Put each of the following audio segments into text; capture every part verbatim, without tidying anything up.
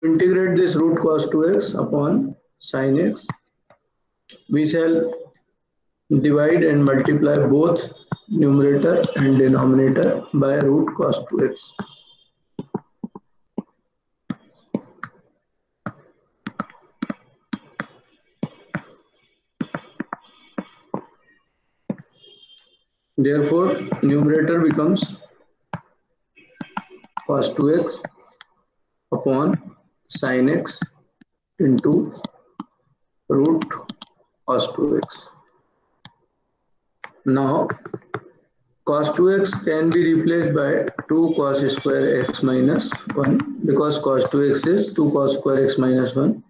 integrate this root cos two x upon sin x, we shall divide and multiply both numerator and denominator by root cos two x. Therefore, numerator becomes cos two x upon sin x into root cos two x. Now, cos two x can be replaced by two cos square x minus one, because cos two x is two cos square x minus one.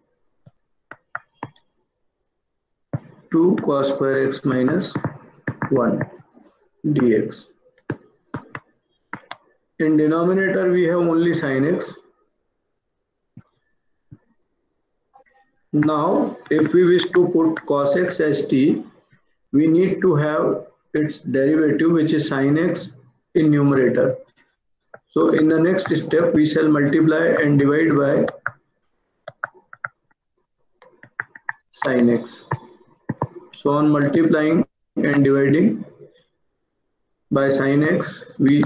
two cos square x minus one dx. In denominator, we have only sin x. Now, if we wish to put cos x as t, we need to have its derivative, which is sin x, in numerator. So in the next step, we shall multiply and divide by sin x. So on multiplying and dividing by sin x, we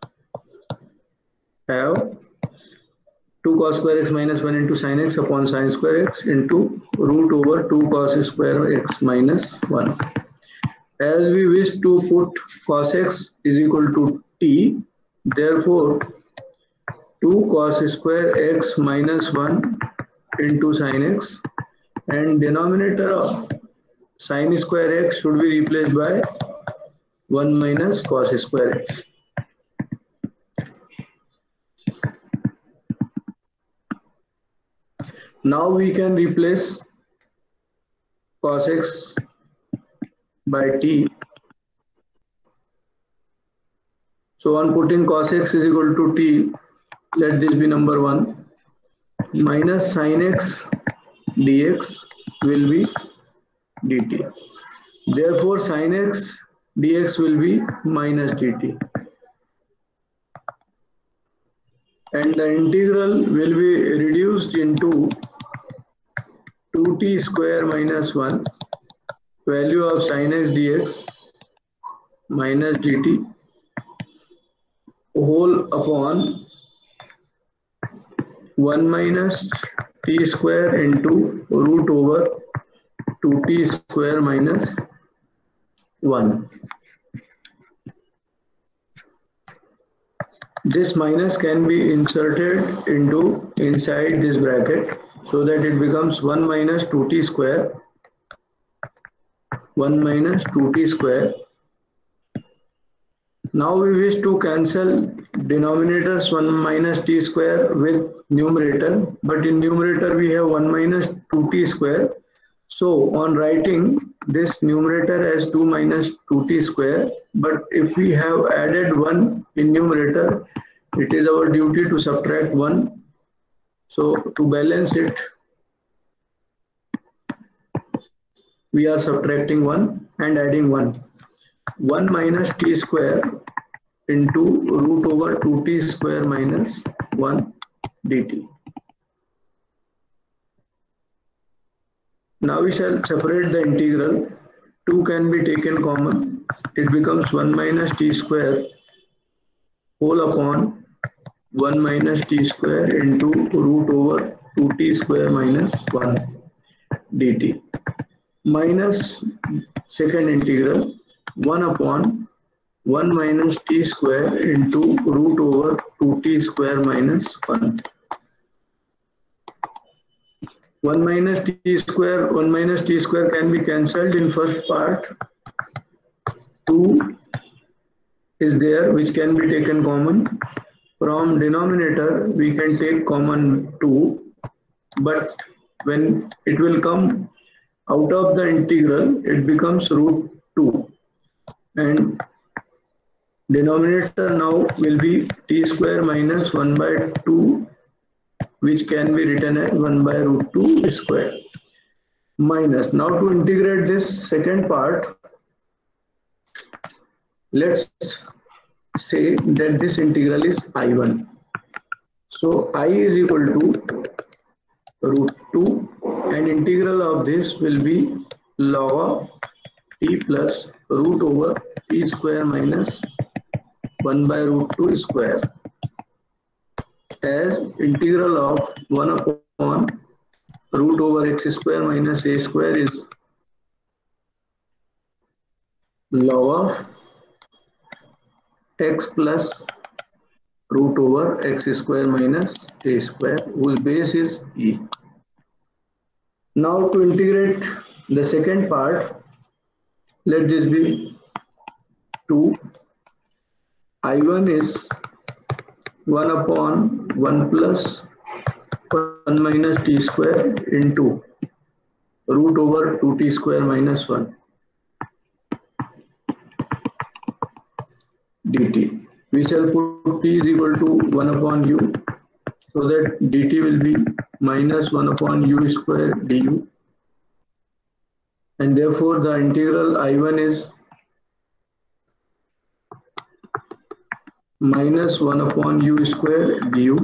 have two cos square x minus one into sin x upon sin square x into root over two cos square x minus one. As we wish to put cos x is equal to t, therefore two cos square x minus one into sin x, and denominator of sin square x should be replaced by one minus cos square x. Now we can replace cos x by t. So on putting cos x is equal to t, let this be number one, minus sin x dx will be dt. Therefore sin x dx will be minus dt. And the integral will be reduced into two t square minus one, value of sin x dx minus dt, whole upon one minus t square into root over two t square minus one. This minus can be inserted into inside this bracket so that it becomes one minus two t square, one minus two t square. Now we wish to cancel denominators one minus t square with numerator, but in numerator we have one minus two t square. So on writing this numerator as two minus two t square, but if we have added one in numerator, it is our duty to subtract one. So to balance it, we are subtracting one and adding one. one minus t square into root over two t square minus one dt. Now we shall separate the integral. two can be taken common. It becomes one minus t square whole upon one minus t square into root over two t square minus one dt. Minus second integral, one upon one minus t square into root over two t square minus one. one minus t square, one minus t square can be cancelled in first part. two is there which can be taken common. From denominator we can take common two, but when it will come out of the integral, it becomes root two. And denominator now will be t square minus one by two, which can be written as one by root two square. Minus. Now to integrate this second part, let's say that this integral is I one. So I is equal to root two, and integral of this will be log of t plus root over t square minus one by root two square, as integral of one upon root over x square minus a square is log of x plus root over x square minus a square, whose base is e. Now to integrate the second part, let this be two. I one is one upon one plus one minus t square into root over two t square minus one dt. We shall put t is equal to one upon u, so that dt will be minus one upon u square du, and therefore the integral I one is minus one upon u square du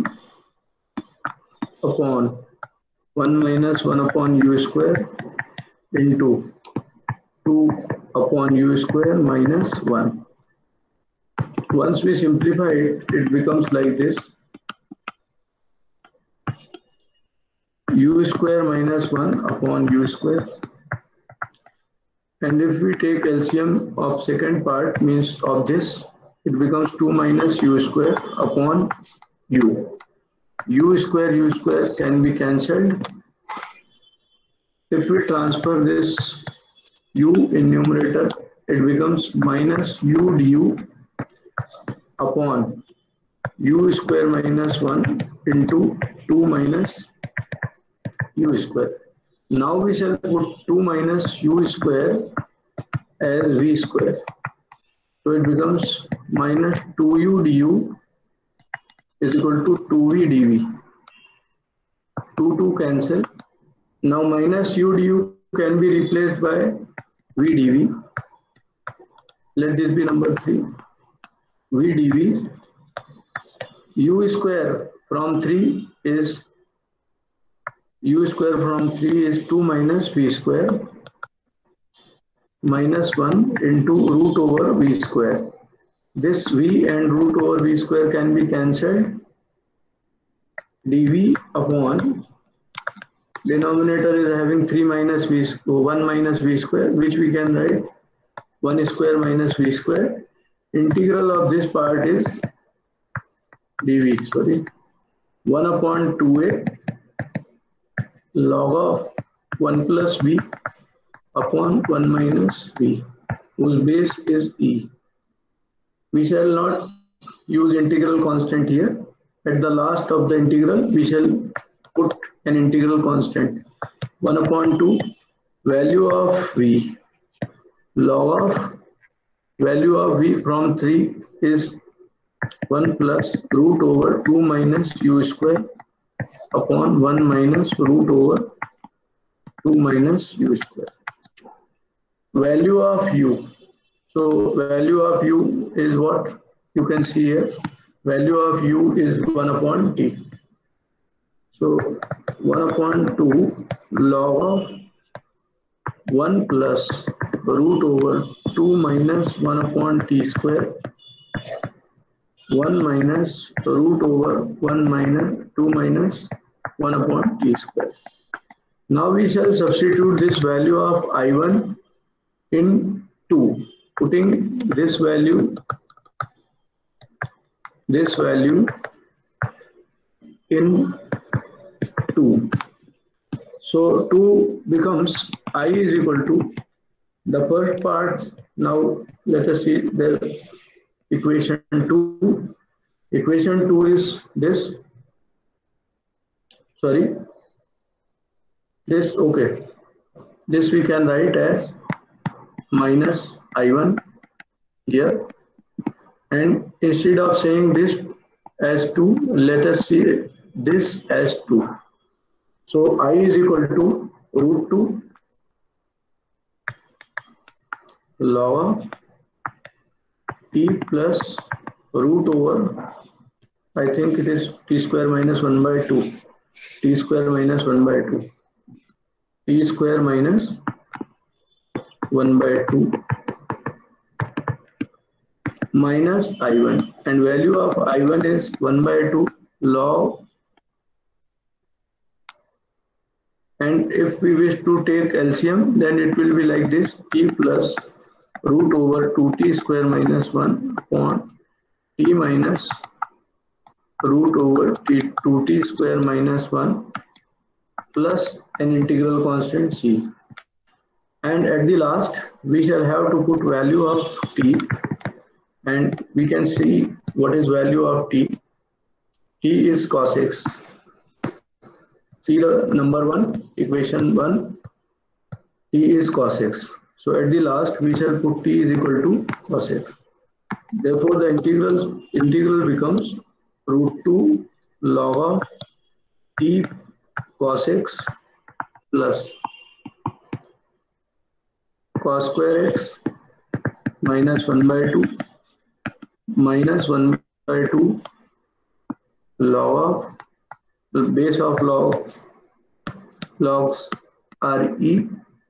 upon one minus one upon u square into two upon u square minus one. Once we simplify it, it becomes like this: u square minus one upon u square, and if we take L C M of second part, means of this, it becomes two minus u square upon u. U square u square can be cancelled. If we transfer this u in numerator, it becomes minus u du upon u square minus one into two minus u square. Now we shall put two minus u square as v square. So it becomes minus two u du is equal to two v dv. two, two cancel. Now minus u du can be replaced by v dv. Let this be number three. V dv. U square from three is u square from three is two minus v square minus one into root over v square. This v and root over v square can be cancelled. Dv upon denominator is having three minus v one minus v square, which we can write one square minus v square. Integral of this part is dv, sorry, one upon two a log of one plus v upon one minus v, whose base is e. We shall not use integral constant here. At the last of the integral, we shall put an integral constant. one upon two, value of v, log of value of v from three is one plus root over two minus u square upon one minus root over two minus u square. Value of u. So value of u is what you can see here. Value of u is one upon t. So one upon two log of one plus root over two minus one upon t square, one minus root over one minus two minus one upon t square. Now we shall substitute this value of I one in two, putting this value, this value in two. So two becomes I is equal to the first part. Now let us see the equation two. Equation two is this. Sorry. This, okay. This we can write as minus I one here. And instead of saying this as two, let us see this as two. So I is equal to root two log t plus root over, I think it is t square minus one by two. t square minus one by two, t square minus one by two minus I one, and value of I one is one by two log, and if we wish to take L C M, then it will be like this: t plus root over two t square minus one upon t minus root over t two t square minus one plus an integral constant c. And at the last we shall have to put value of t, and we can see what is value of t. T is cos x. See the number one, equation one, t is cos x. So at the last we shall put t is equal to cos x. Therefore the integral integral becomes root two log of t cos x plus cos square x minus one by two minus one by two log of base of log logs R E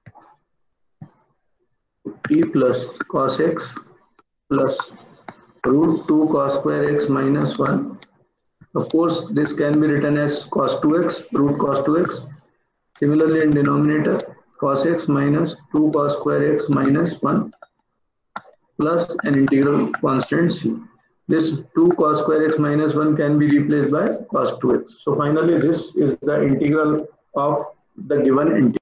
t plus cos x plus root two cos square x minus one. Of course, this can be written as cos two x, root cos two x. Similarly, in denominator, cos x minus two cos square x minus one plus an integral constant c. This two cos square x minus one can be replaced by cos two x. So finally, this is the integral of the given integral.